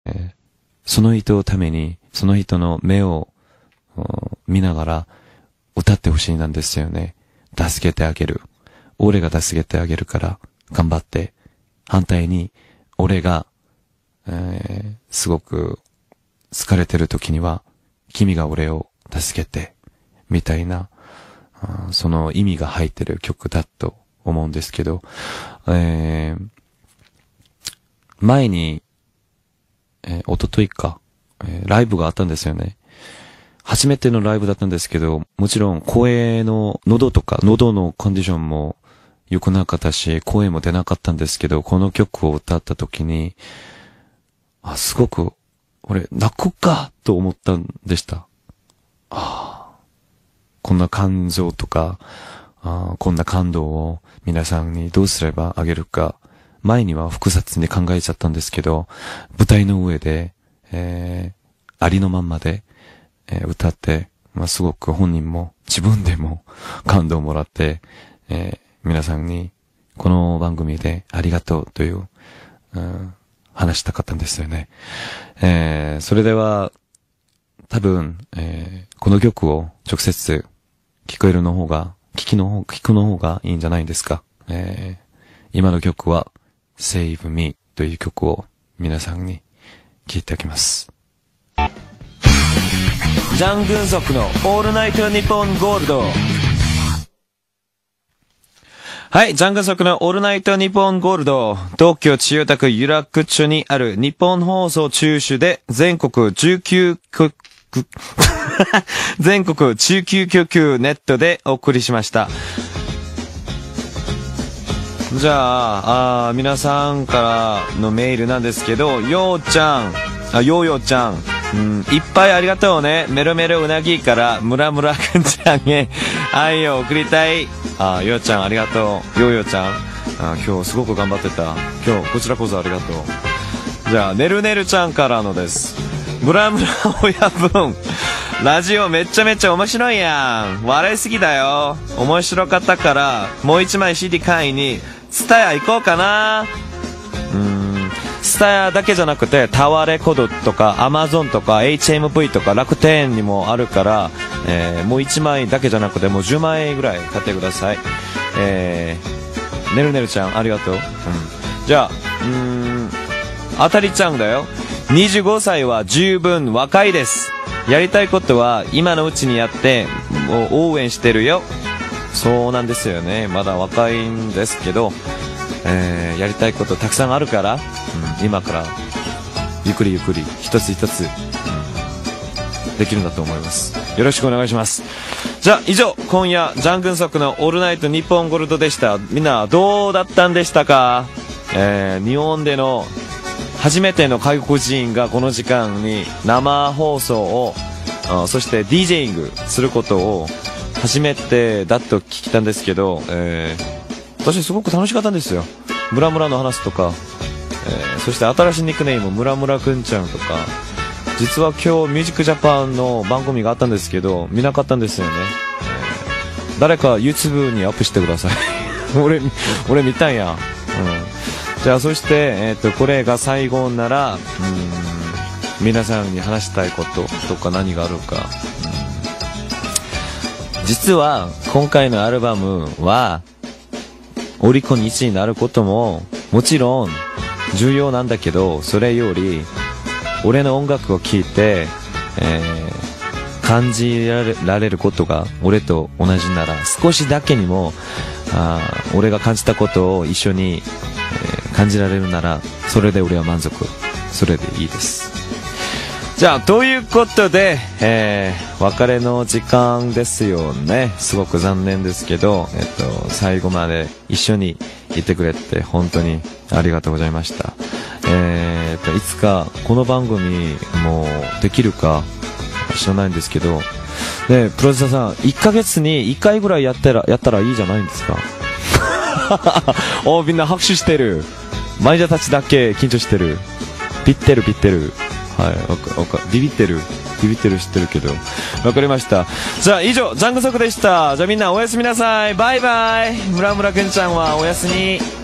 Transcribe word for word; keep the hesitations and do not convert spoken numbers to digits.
ー、その人のために、その人の目を見ながら歌ってほしいなんですよね。助けてあげる。俺が助けてあげるから頑張って。反対に、俺が、えー、すごく疲れてる時には、君が俺を助けて、みたいな、その意味が入ってる曲だと思うんですけど、えー、前に、えー、一昨日か、えー、ライブがあったんですよね。初めてのライブだったんですけど、もちろん声の、喉とか、喉のコンディションも良くなかったし、声も出なかったんですけど、この曲を歌った時に、あ、すごく、俺、泣くかと思ったんでした。ああ、こんな感情とか、あこんな感動を皆さんにどうすればあげるか、前には複雑に考えちゃったんですけど、舞台の上で、えー、ありのまんまで、えー、歌って、まあ、すごく本人も自分でも感動をもらって、えー、皆さんにこの番組でありがとうという、うん、話したかったんですよね。えー、それでは多分、えー、この曲を直接聞こえるの方が、聞きの方、聞くの方がいいんじゃないですか。えー、今の曲は Save Me という曲を皆さんに聴いてあげます。ジャン・グンソクのオールナイトニッポンゴールド。はい、ジャン・グンソクのオールナイトニッポンゴールド。東京千代田区有楽町にある日本放送中首で全国じゅうきゅう局全国じゅうきゅう局ネットでお送りしました。じゃあ、あ皆さんからのメールなんですけど、ようちゃん、あ、ようようちゃん、うん、いっぱいありがとうね。メロメロうなぎからムラムラくんちゃんへ愛を送りたい。あ、ようちゃんありがとう。ようようちゃん、あ、今日すごく頑張ってた。今日こちらこそありがとう。じゃあ、ねるねるちゃんからのです。ムラムラ親分、ラジオめっちゃめちゃ面白いやん。笑いすぎだよ。面白かったからもう一枚 シーディー 買いにツタヤ行こうかな。うーん、ツタヤだけじゃなくてタワーレコードとかアマゾンとか エイチエムブイ とか楽天にもあるから、えー、もういちまいだけじゃなくてもうじゅうまいぐらい買ってください。えー、ねるねるちゃんありがとう。うん、じゃあ、うーん、あたりちゃんだよ。にじゅうごさいは十分若いです。やりたいことは今のうちにやってもう応援してるよ。そうなんですよね。まだ若いんですけど、えー、やりたいことたくさんあるから、うん、今からゆっくりゆっくり一つ一つ、うん、できるんだと思います。よろしくお願いします。じゃあ以上、今夜ジャン・グンソクのオールナイトニッポンゴールドでした。みんなどうだったんでしたか？えー、日本での初めての外国人がこの時間に生放送を、そして ディージェイングすることを初めてだと聞いたんですけど、えー、私すごく楽しかったんですよ。ムラムラの話とか、えー、そして新しいニックネームムラムラくんちゃんとか、実は今日ミュージックジャパンの番組があったんですけど見なかったんですよね。えー、誰か YouTube にアップしてください。俺俺見たんや。うん、じゃあそして、えー、とこれが最後なら、うーん、皆さんに話したいこととか何があるか、うん、実は今回のアルバムはオリコンいちいになることももちろん重要なんだけど、それより俺の音楽を聴いて、えー、感じられ、られることが俺と同じなら、少しだけにもあ俺が感じたことを一緒に感じられるなら、それで俺は満足。それでいいです。じゃあということで、えー、別れの時間ですよね。すごく残念ですけど、えっと最後まで一緒にいてくれて本当にありがとうございました。えー、っといつかこの番組もできるか知らないんですけど、ね、プロデューサーさんいっかげつにいっかいぐらいやったらやったらいいじゃないんですか。お、みんな拍手してる。マイジャたちだけ緊張してる。ビってるビってる。はい、わかわかビビってるビビってる知ってるけど、わかりました。じゃあ以上ジャングソクでした。じゃあみんなおやすみなさい。バイバイ。ムラムラくんちゃんはおやすみ。